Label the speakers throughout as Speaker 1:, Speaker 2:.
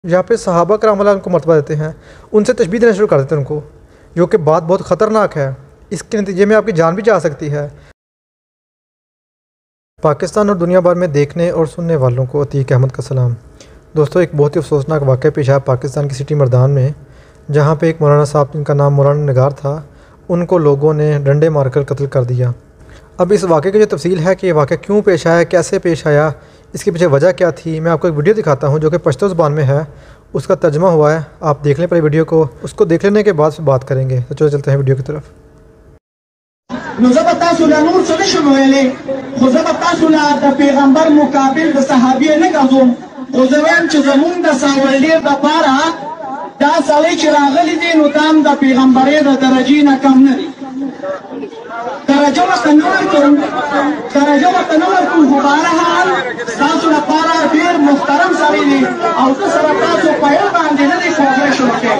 Speaker 1: यहाँ पे सहाबा कराम अल्लाह उनको मर्तबा देते हैं, उनसे तशबीह देना शुरू कर देते हैं उनको, जो कि बात बहुत ख़तरनाक है। इसके नतीजे में आपकी जान भी जा सकती है। पाकिस्तान और दुनिया भर में देखने और सुनने वालों को अतीक अहमद का सलाम। दोस्तों, एक बहुत ही अफसोसनाक वाक़या पेश आया पाकिस्तान की सिटी मर्दान में, जहाँ पे एक मौलाना साहब जिनका नाम मौलाना निगार था, उनको लोगों ने डंडे मारकर कत्ल कर दिया। अब इस वाक़े की जो तफसील है कि ये वाक़या क्यों पेश आया, कैसे पेश आया, इसके पीछे वजह क्या थी, मैं आपको एक वीडियो दिखाता हूँ जो कि पश्तो ज़बान में है, उसका तर्जमा हुआ है। आप देख लें पहले वीडियो को, उसको देख लेने के बाद फिर बात करेंगे। तो चलो चलते हैं वीडियो की तरफ।
Speaker 2: पैगंबर मुकाबिल द सहाबी ने गज़ुम खुज़वन च ज़मून द सावली द पारा दा सले च रागली दे नुताम द पैगंबरे द दरजी न कम नरी दरजो तनवर को बहरहाल सासु न पारा फिर मुहतरम सरी ने और तो सरता सो पहल बांधे ने कोशिश होके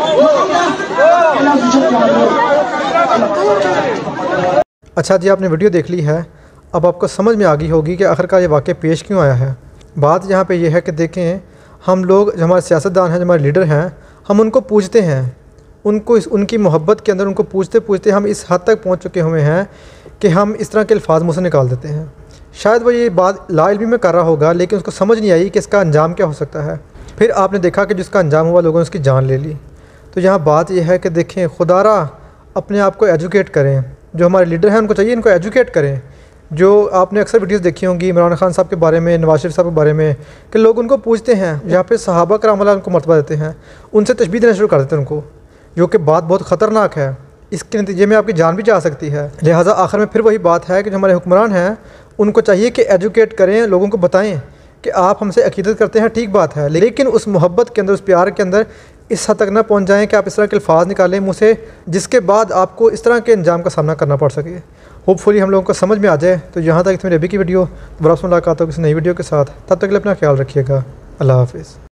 Speaker 1: अच्छा जी, आपने वीडियो देख ली है। अब आपको समझ में आ गई होगी कि आखिरकार ये वाक़या पेश क्यों आया है। बात यहाँ पे ये है कि देखें, हम लोग जो हमारे सियासतदान हैं, जो हमारे लीडर हैं, हम उनको पूछते हैं, उनको उनकी मोहब्बत के अंदर उनको पूछते पूछते हम इस हद तक पहुँच चुके हुए हैं कि हम इस तरह के अल्फाज मुँह से निकाल देते हैं। शायद वो ये बात लाइल्मी में कर रहा होगा, लेकिन उसको समझ नहीं आई कि इसका अंजाम क्या हो सकता है। फिर आपने देखा कि जिसका अंजाम हुआ, लोगों ने उसकी जान ले ली। तो यहाँ बात यह है कि देखें, खुदारा अपने आप को एजुकेट करें। जो हमारे लीडर हैं उनको चाहिए इनको एजुकेट करें। जो आपने अक्सर वीडियोस देखी होंगी इमरान खान साहब के बारे में, नवाज शरीफ साहब के बारे में, कि लोग उनको पूछते हैं, यहाँ पे सहाबा कराम अल्लाह उनको मर्तबा देते हैं, उनसे तशबीह देना शुरू कर देते हैं उनको, जो कि बात बहुत ख़तरनाक है। इसके नतीजे में आपकी जान भी जा सकती है। लिहाजा आखिर में फिर वही बात है कि जो हमारे हुक्मरान हैं उनको चाहिए कि एजुकेट करें, लोगों को बताएँ कि आप हमसे अकीदत करते हैं, ठीक बात है, लेकिन उस मोहब्बत के अंदर, उस प्यार के अंदर इस हद तक ना पहुंच जाएं कि आप इस तरह के अल्फाज निकालें मुँह से, जिसके बाद आपको इस तरह के अंजाम का सामना करना पड़ सके। होपफुली हम लोगों को समझ में आ जाए। तो यहाँ तक मेरी अभी की वीडियो, दोबारा मुलाकात हो किसी नई वीडियो के साथ। तब तक के लिए अपना ख्याल रखिएगा। अल्लाह हाफ़िज़।